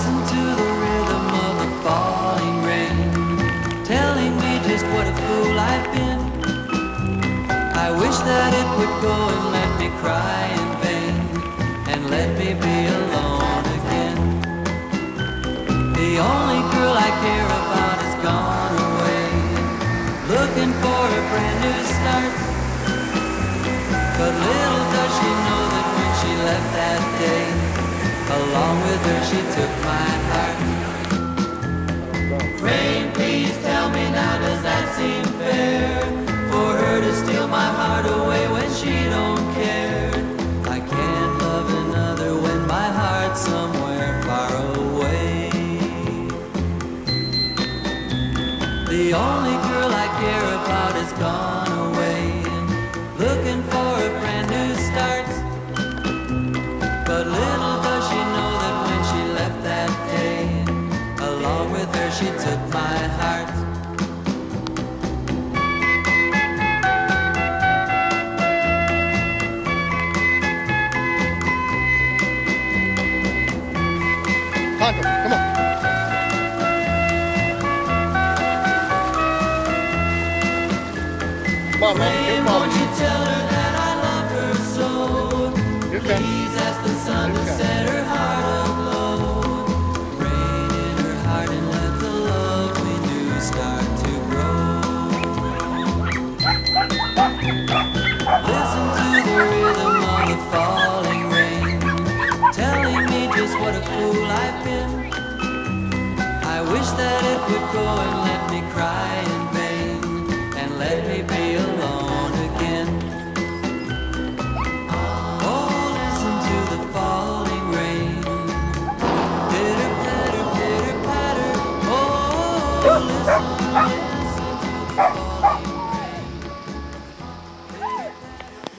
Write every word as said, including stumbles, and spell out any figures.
Listen to the rhythm of the falling rain, telling me just what a fool I've been. I wish that it would go and let me cry in vain, and let me be alone again. The only girl I care about has gone away, looking for a brand new start. But little does she know that when she left that day, along with her she took my heart. Rain, please tell me now, does that seem fair? For her to steal my heart away when she don't care. I can't love another when my heart's somewhere far away. The only girl I care about has gone away, looking for a brand new start. But little does she know that when she left that day, along with her she took my heart. Come on. Come on, Rain, won't you tell her that I love her so? Please ask the sun to set her heart aglow. Rain in her heart and let the love we knew start to grow. Listen to the rhythm of the falling rain, telling me just what a fool I've been. I wish that it would go and let me cry in vain, and let me be alone again. Oh, listen to the falling rain, pitter patter, pitter patter. Oh, listen.